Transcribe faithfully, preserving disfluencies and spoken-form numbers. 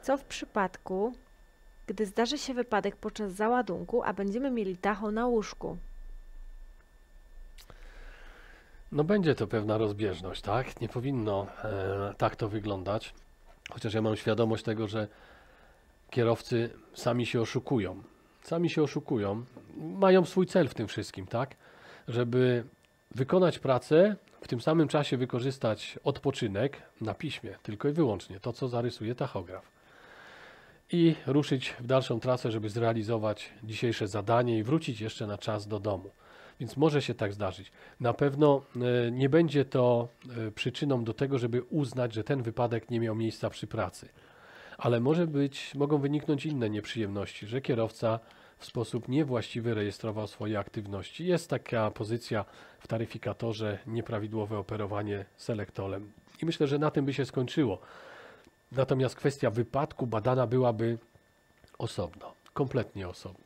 Co w przypadku, gdy zdarzy się wypadek podczas załadunku, a będziemy mieli tacho na łóżku? No będzie to pewna rozbieżność, tak? Nie powinno e, tak to wyglądać. Chociaż ja mam świadomość tego, że kierowcy sami się oszukują. Sami się oszukują. Mają swój cel w tym wszystkim, tak? Żeby wykonać pracę, w tym samym czasie wykorzystać odpoczynek na piśmie, tylko i wyłącznie to, co zarysuje tachograf. I ruszyć w dalszą trasę, żeby zrealizować dzisiejsze zadanie i wrócić jeszcze na czas do domu. Więc może się tak zdarzyć. Na pewno e, nie będzie to e, przyczyną do tego, żeby uznać, że ten wypadek nie miał miejsca przy pracy. Ale może być, mogą wyniknąć inne nieprzyjemności, że kierowca w sposób niewłaściwy rejestrował swoje aktywności. Jest taka pozycja w taryfikatorze, nieprawidłowe operowanie selektolem. I myślę, że na tym by się skończyło. Natomiast kwestia wypadku badana byłaby osobno, kompletnie osobno.